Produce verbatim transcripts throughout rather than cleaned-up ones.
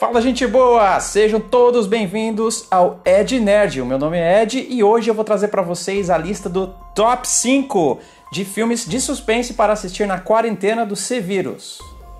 Fala, gente boa! Sejam todos bem-vindos ao Ed Nerd. O meu nome é Ed e hoje eu vou trazer para vocês a lista do Top cinco de filmes de suspense para assistir na quarentena do C-Vírus.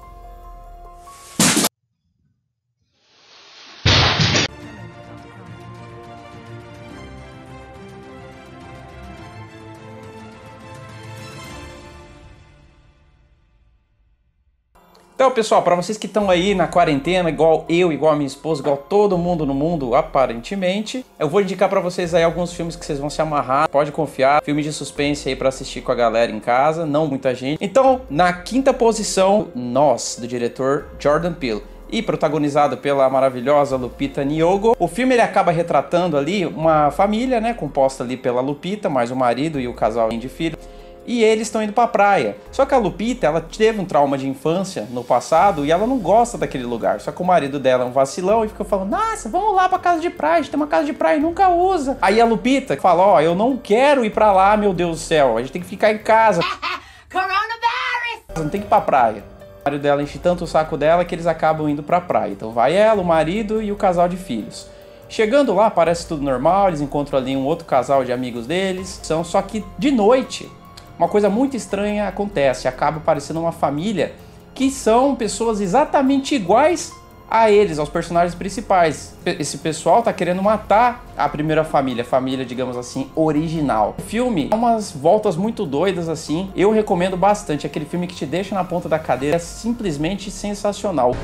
Então, pessoal, para vocês que estão aí na quarentena, igual eu, igual a minha esposa, igual todo mundo no mundo, aparentemente, eu vou indicar para vocês aí alguns filmes que vocês vão se amarrar, pode confiar, filme de suspense aí para assistir com a galera em casa, não muita gente. Então, na quinta posição, Nós, do diretor Jordan Peele. E protagonizado pela maravilhosa Lupita Nyong'o. O filme ele acaba retratando ali uma família, né, composta ali pela Lupita, mais o marido e o casal de filhos. E eles estão indo pra praia. Só que a Lupita, ela teve um trauma de infância no passado e ela não gosta daquele lugar. Só que o marido dela é um vacilão e fica falando: nossa, vamos lá pra casa de praia, a gente tem uma casa de praia e nunca usa. Aí a Lupita fala: ó, oh, eu não quero ir pra lá, meu Deus do céu, a gente tem que ficar em casa. Coronavirus! Não tem que ir pra praia. O marido dela enche tanto o saco dela que eles acabam indo pra praia. Então vai ela, o marido e o casal de filhos. Chegando lá, parece tudo normal, eles encontram ali um outro casal de amigos deles. São só que de noite uma coisa muito estranha acontece, acaba parecendo uma família que são pessoas exatamente iguais a eles, aos personagens principais. Esse pessoal tá querendo matar a primeira família, a família, digamos assim, original. O filme dá umas voltas muito doidas assim, eu recomendo bastante, aquele filme que te deixa na ponta da cadeira, é simplesmente sensacional.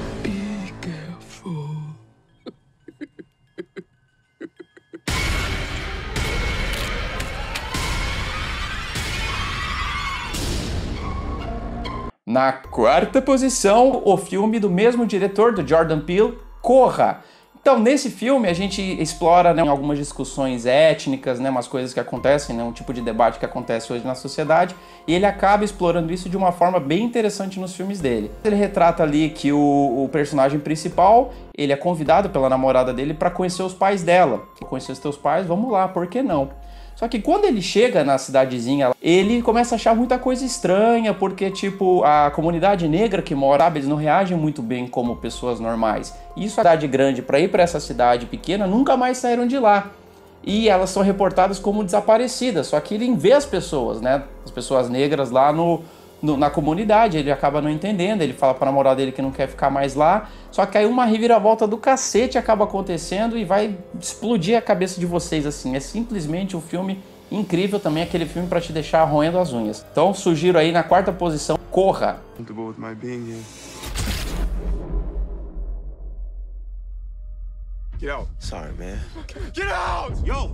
Na quarta posição, o filme do mesmo diretor, do Jordan Peele, Corra. Então, nesse filme, a gente explora, né, algumas discussões étnicas, né, umas coisas que acontecem, né, um tipo de debate que acontece hoje na sociedade, e ele acaba explorando isso de uma forma bem interessante nos filmes dele. Ele retrata ali que o, o personagem principal, ele é convidado pela namorada dele para conhecer os pais dela. Conhecer os teus pais, vamos lá, por que não? Só que quando ele chega na cidadezinha, ele começa a achar muita coisa estranha, porque, tipo, a comunidade negra que mora, sabe, eles não reagem muito bem como pessoas normais. E isso, a cidade grande, para ir para essa cidade pequena, nunca mais saíram de lá. E elas são reportadas como desaparecidas, só que ele vê as pessoas, né, as pessoas negras lá no... No, na comunidade, ele acaba não entendendo, ele fala pra namorada dele que não quer ficar mais lá, só que aí uma reviravolta do cacete acaba acontecendo e vai explodir a cabeça de vocês, assim, é simplesmente um filme incrível também, aquele filme pra te deixar roendo as unhas. Então sugiro aí na quarta posição, Corra. Get out. Sorry, man. Get out! Yo!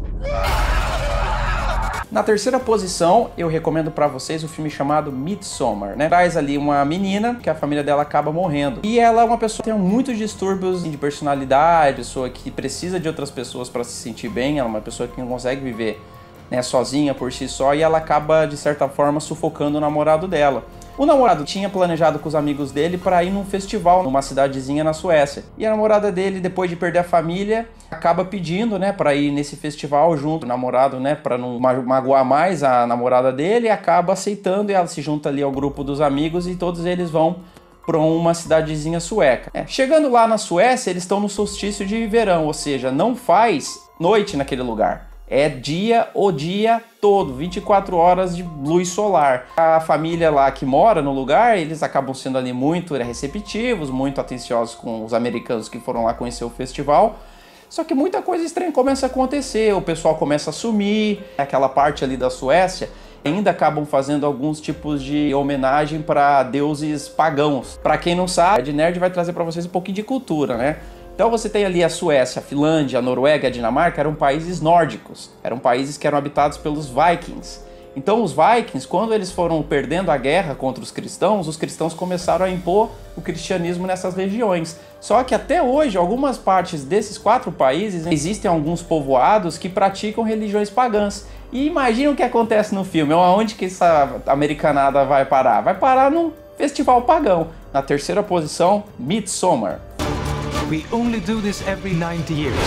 Na terceira posição, eu recomendo pra vocês o filme chamado Midsommar, né? Traz ali uma menina que a família dela acaba morrendo. E ela é uma pessoa que tem muitos distúrbios de personalidade, pessoa que precisa de outras pessoas pra se sentir bem, ela é uma pessoa que não consegue viver, né, sozinha por si só, e ela acaba, de certa forma, sufocando o namorado dela. O namorado tinha planejado com os amigos dele para ir num festival numa cidadezinha na Suécia. E a namorada dele, depois de perder a família, acaba pedindo, né, para ir nesse festival junto. O namorado, né, para não magoar mais a namorada dele, acaba aceitando e ela se junta ali ao grupo dos amigos e todos eles vão para uma cidadezinha sueca. É, chegando lá na Suécia, eles estão no solstício de verão, ou seja, não faz noite naquele lugar. É dia o dia todo, vinte e quatro horas de luz solar. A família lá que mora no lugar, eles acabam sendo ali muito receptivos, muito atenciosos com os americanos que foram lá conhecer o festival. Só que muita coisa estranha começa a acontecer, o pessoal começa a sumir. Aquela parte ali da Suécia ainda acabam fazendo alguns tipos de homenagem para deuses pagãos. Para quem não sabe, a Ed Nerd vai trazer para vocês um pouquinho de cultura, né? Então você tem ali a Suécia, a Finlândia, a Noruega, a Dinamarca, eram países nórdicos, eram países que eram habitados pelos vikings. Então os vikings, quando eles foram perdendo a guerra contra os cristãos, os cristãos começaram a impor o cristianismo nessas regiões. Só que até hoje, algumas partes desses quatro países, existem alguns povoados que praticam religiões pagãs. E imagina o que acontece no filme, onde que essa americanada vai parar? Vai parar num festival pagão. Na terceira posição, Midsommar. We only do this every ninety years.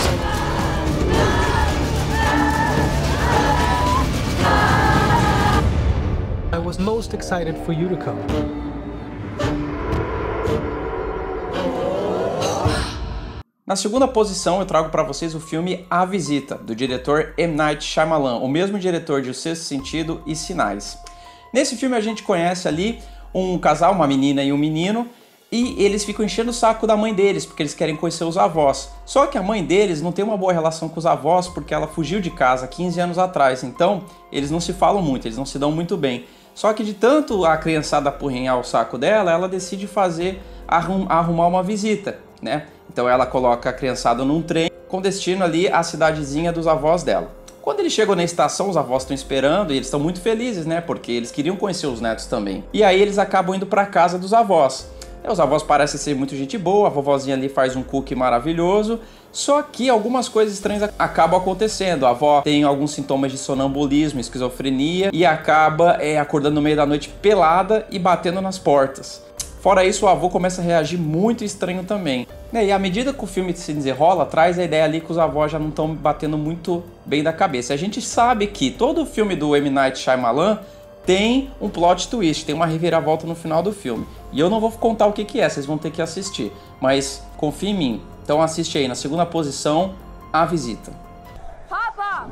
I was most excited for you to come. Na segunda posição eu trago para vocês o filme A Visita, do diretor M. Night Shyamalan, o mesmo diretor de O Sexto Sentido e Sinais. Nesse filme a gente conhece ali um casal, uma menina e um menino, e eles ficam enchendo o saco da mãe deles, porque eles querem conhecer os avós. Só que a mãe deles não tem uma boa relação com os avós, porque ela fugiu de casa quinze anos atrás, então eles não se falam muito, eles não se dão muito bem. Só que de tanto a criançada apurrinhar o saco dela, ela decide fazer, arrum, arrumar uma visita, né? Então ela coloca a criançada num trem com destino ali à cidadezinha dos avós dela. Quando eles chegam na estação, os avós estão esperando e eles estão muito felizes, né? Porque eles queriam conhecer os netos também. E aí eles acabam indo para casa dos avós. Os avós parecem ser muito gente boa, a vovozinha ali faz um cookie maravilhoso, só que algumas coisas estranhas acabam acontecendo. A avó tem alguns sintomas de sonambulismo, esquizofrenia e acaba é, acordando no meio da noite pelada e batendo nas portas. Fora isso, o avô começa a reagir muito estranho também. E à medida que o filme se desenrola, traz a ideia ali que os avós já não estão batendo muito bem da cabeça. A gente sabe que todo filme do M. Night Shyamalan tem um plot twist, tem uma reviravolta no final do filme. E eu não vou contar o que que é, vocês vão ter que assistir. Mas confia em mim. Então assiste aí, na segunda posição, A Visita. Papa!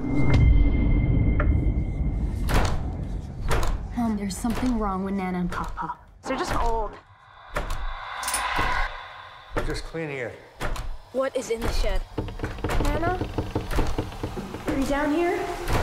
Mom, there's something wrong with Nana and Papa. They're just old. Just cleaning it. What is in the shed? Nana? Are you down here?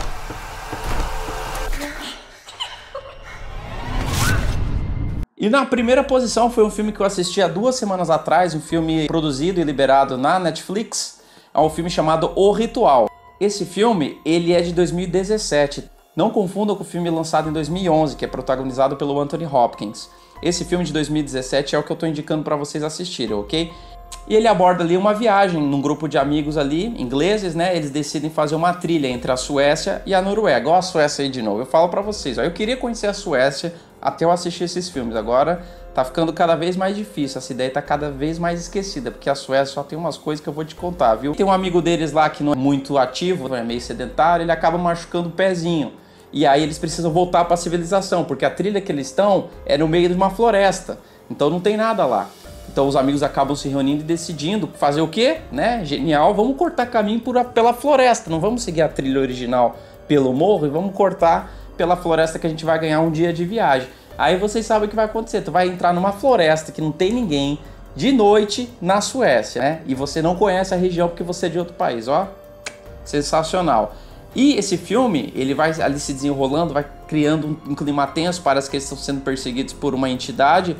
E na primeira posição foi um filme que eu assisti há duas semanas atrás, um filme produzido e liberado na Netflix, é um filme chamado O Ritual. Esse filme, ele é de dois mil e dezessete, não confunda com o filme lançado em dois mil e onze, que é protagonizado pelo Anthony Hopkins. Esse filme de dois mil e dezessete é o que eu tô indicando para vocês assistirem, ok? E ele aborda ali uma viagem num grupo de amigos ali, ingleses, né? Eles decidem fazer uma trilha entre a Suécia e a Noruega. Ó a Suécia aí de novo, eu falo para vocês, ó, eu queria conhecer a Suécia até eu assistir esses filmes, agora tá ficando cada vez mais difícil, essa ideia tá cada vez mais esquecida, porque a Suécia só tem umas coisas que eu vou te contar, viu? Tem um amigo deles lá que não é muito ativo, é meio sedentário, ele acaba machucando o pezinho. E aí eles precisam voltar para a civilização, porque a trilha que eles estão é no meio de uma floresta, então não tem nada lá. Então os amigos acabam se reunindo e decidindo fazer o quê? Né? Genial, vamos cortar caminho por a, pela floresta, não vamos seguir a trilha original pelo morro e vamos cortar pela floresta que a gente vai ganhar um dia de viagem. Aí vocês sabem o que vai acontecer, tu vai entrar numa floresta que não tem ninguém, de noite na Suécia, né? E você não conhece a região porque você é de outro país, ó. Sensacional. E esse filme, ele vai ali se desenrolando, vai criando um clima tenso, parece que eles estão sendo perseguidos por uma entidade.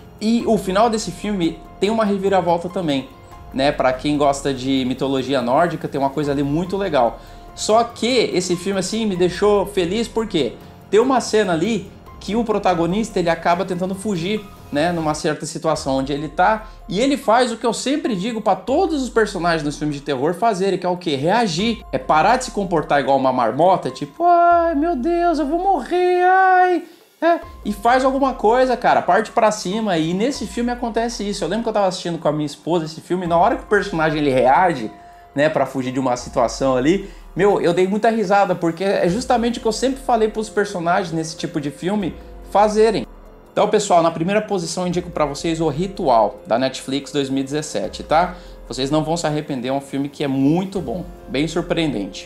E o final desse filme tem uma reviravolta também, né? Para quem gosta de mitologia nórdica, tem uma coisa ali muito legal. Só que esse filme assim me deixou feliz porque tem uma cena ali que o protagonista ele acaba tentando fugir, né, numa certa situação onde ele tá, e ele faz o que eu sempre digo para todos os personagens nos filmes de terror fazerem, que é o quê? Reagir. É parar de se comportar igual uma marmota, tipo, ai meu Deus, eu vou morrer, ai... É, e faz alguma coisa, cara, parte pra cima, e nesse filme acontece isso. Eu lembro que eu tava assistindo com a minha esposa esse filme, e na hora que o personagem ele reage, né, pra fugir de uma situação ali, meu, eu dei muita risada, porque é justamente o que eu sempre falei pros personagens nesse tipo de filme fazerem. Então, pessoal, na primeira posição eu indico pra vocês O Ritual, da Netflix dois mil e dezessete, tá? Vocês não vão se arrepender, é um filme que é muito bom, bem surpreendente.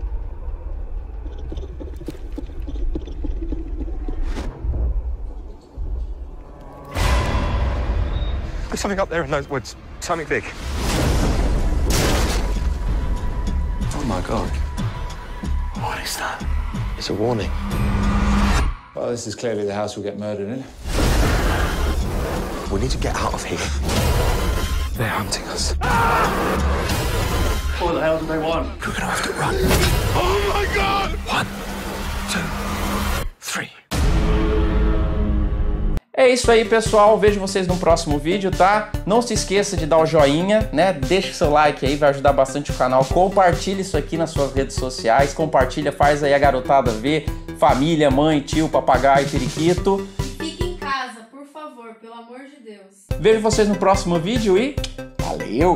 There's something up there in those woods. Something big. Oh my God. What is that? It's a warning. Well, this is clearly the house we'll get murdered in. We need to get out of here. They're hunting us. What the hell do they want? We're gonna have to run. Oh my God! One, two, three. É isso aí, pessoal, vejo vocês no próximo vídeo, tá? Não se esqueça de dar o joinha, né? Deixa o seu like aí, vai ajudar bastante o canal. Compartilha isso aqui nas suas redes sociais, compartilha, faz aí a garotada ver, família, mãe, tio, papagaio, periquito. Fique em casa, por favor, pelo amor de Deus. Vejo vocês no próximo vídeo e valeu!